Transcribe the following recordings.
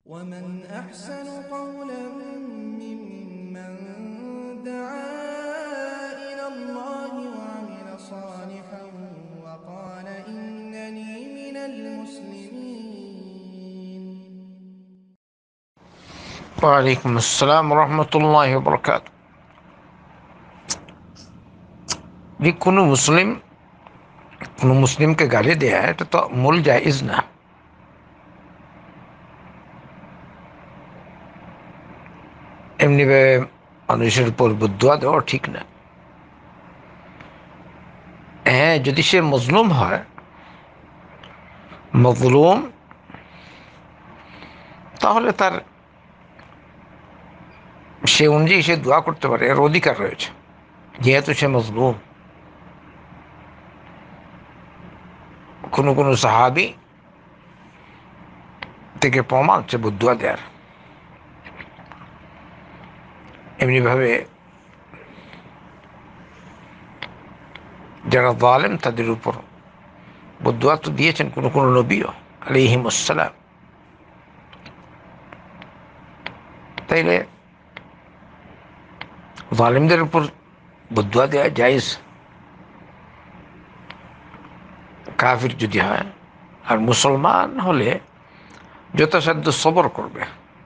ومن أحسن قولا ممن دعا إلى الله وعمل صالحا وقال إنني من المسلمين. ওয়ালাইকুম আসসালাম রহমতুল্লাহ বরকাত। কোনো মুসলিমকে গালি দেয়া এটা তো মূল জায়েজ না। এমনিভাবে মানুষের উপর বদুয়া দেওয়া ঠিক না। হ্যাঁ, যদি সে মজলুম হয়, মজলুম, তাহলে তার সে অনুযায়ী সে দোয়া করতে পারে, এর অধিকার রয়েছে, যেহেতু সে মজলুম। কোনো সাহাবী থেকে প্রমাণ হচ্ছে বদুয়া দেয়ার। এমনিভাবে যারা জালেম তাদের উপর বদুয়া তো দিয়েছেন কোনো নবীও আলাইহিমুসসালাম। তাইলে জালেমদের উপর বদুয়া দেওয়া জায়েজ, কাফির যদি হয়। আর মুসলমান হলে যথাসাধ্য সবর করবে।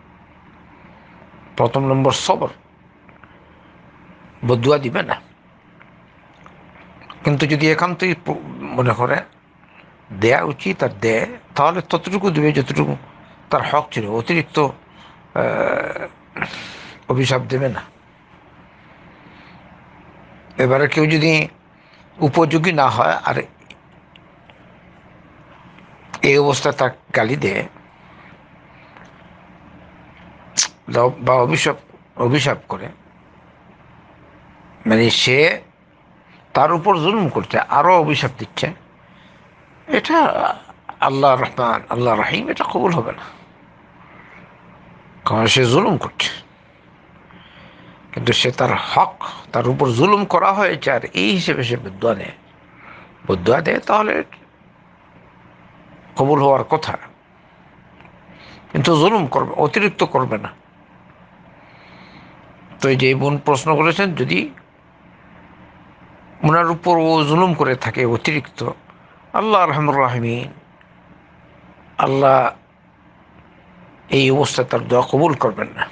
প্রথম নম্বর সবর, বদুয়া দিবে না। কিন্তু যদি একান্তই মনে করে দেয়া উচিত আর দেয়, তাহলে ততটুকু দেবে যতটুকু তার হক ছিল, অতিরিক্ত অভিশাপ দেবে না। এবারে কেউ যদি উপযোগী না হয় আর এই অবস্থায় তার গালি দেয় বা অভিশাপ করে, মানে সে তার উপর জুলুম করছে, আরও অভিশাপ দিচ্ছে, এটা আল্লাহ রহমান আল্লাহ রহিম, এটা কবুল হবে না, কারণ সে জুলুম করছে। কিন্তু সে তার হক, তার উপর জুলুম করা হয়েছে, আর এই হিসেবে সে বদুয়া দেয়, তাহলে কবুল হওয়ার কথা। কিন্তু জুলুম করবে, অতিরিক্ত করবে না। তো এই যে বোন প্রশ্ন করেছেন, যদি ওনার উপর ও জুলুম করে থাকে অতিরিক্ত, আল্লাহ রহমান রাহিমিন, আল্লাহ এই অবস্থায় তার দোয়া কবুল করবেন না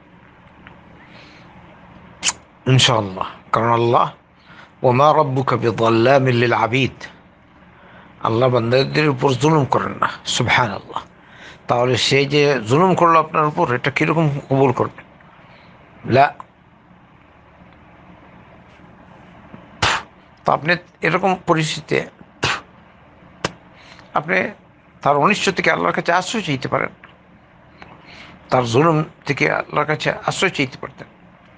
ইনশাআল্লাহ। কারণ আল্লাহ ওমা রব্বুকা বিযাল্লামিন লিল আবিদ, আল্লাহ বান্দাদের উপর জুলুম করেন না, সুবহানাল্লাহ। তাহলে সে যে জুলুম করলো আপনার উপর, এটা কীরকম কবুল করবে? লা। তো আপনি এরকম পরিস্থিতিতে আপনি তার অনিষ্ট থেকে আল্লাহর কাছে আশ্রয় চাইতে পারেন, তার জুলুম থেকে আল্লাহর কাছে আশ্রয় চাইতে পারতেন।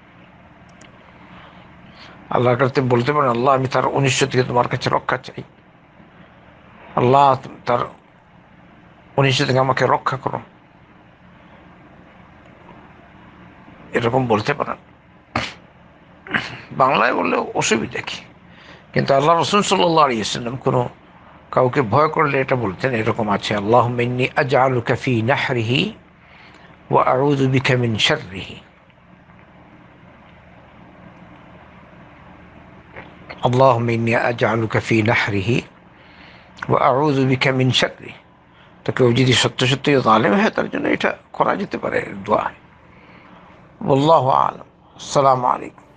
আল্লাহর কাছে বলতে পারেন, আল্লাহ আমি তার অনিষ্ট থেকে তোমার কাছে রক্ষা চাই, আল্লাহ তার অনিষ্ট থেকে আমাকে রক্ষা করো, এরকম বলতে পারেন। বাংলায় বললেও অসুবিধা কি? কিন্তু আল্লাহ রাসূল সাল্লাল্লাহু আলাইহি ওয়াসাল্লাম কোনো কাউকে ভয় করলে এটা বলতেন, এরকম আছে, আল্লাহুম্মা ইন্নী আজআলুকা ফী নাহরিহি ওয়া আউযু বিকা মিন শাররিহি। আল্লাহুম্মা ইন্নী আজআলুকা ফী নাহরিহি ওয়া আউযু বিকা মিন শাররিহি। তো কেউ যদি সত্য সত্যি জালেম হয়, তার জন্য এটা করা যেতে পারে দোয়া। আল্লাহু আ'লাম। আসসালামু আলাইকুম।